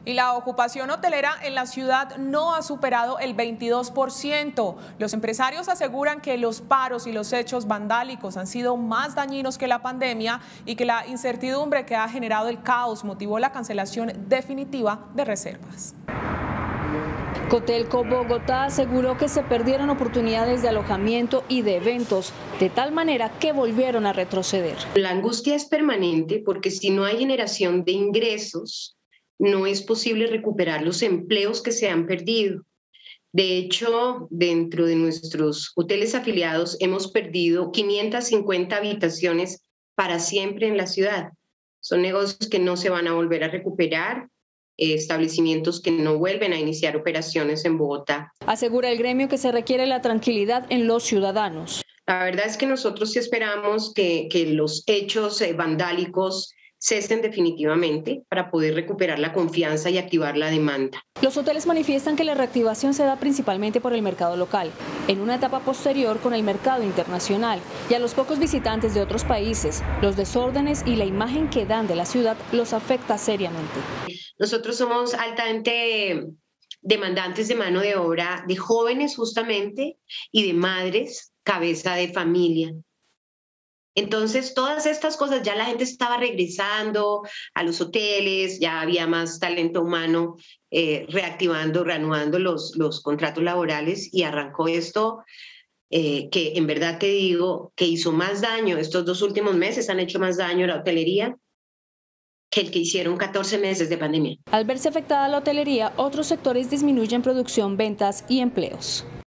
Y la ocupación hotelera en la ciudad no ha superado el 22%. Los empresarios aseguran que los paros y los hechos vandálicos han sido más dañinos que la pandemia y que la incertidumbre que ha generado el caos motivó la cancelación definitiva de reservas. Cotelco Bogotá aseguró que se perdieron oportunidades de alojamiento y de eventos, de tal manera que volvieron a retroceder. La angustia es permanente porque si no hay generación de ingresos, no es posible recuperar los empleos que se han perdido. De hecho, dentro de nuestros hoteles afiliados hemos perdido 550 habitaciones para siempre en la ciudad. Son negocios que no se van a volver a recuperar, establecimientos que no vuelven a iniciar operaciones en Bogotá. Asegura el gremio que se requiere la tranquilidad en los ciudadanos. La verdad es que nosotros sí esperamos que los hechos vandálicos cesen definitivamente para poder recuperar la confianza y activar la demanda. Los hoteles manifiestan que la reactivación se da principalmente por el mercado local, en una etapa posterior con el mercado internacional, y a los pocos visitantes de otros países, los desórdenes y la imagen que dan de la ciudad los afecta seriamente. Nosotros somos altamente demandantes de mano de obra de jóvenes justamente y de madres, cabeza de familia. Entonces, todas estas cosas, ya la gente estaba regresando a los hoteles, ya había más talento humano reanudando los contratos laborales y arrancó esto que en verdad te digo que hizo más daño. Estos 2 últimos meses han hecho más daño a la hotelería que el que hicieron 14 meses de pandemia. Al verse afectada la hotelería, otros sectores disminuyen producción, ventas y empleos.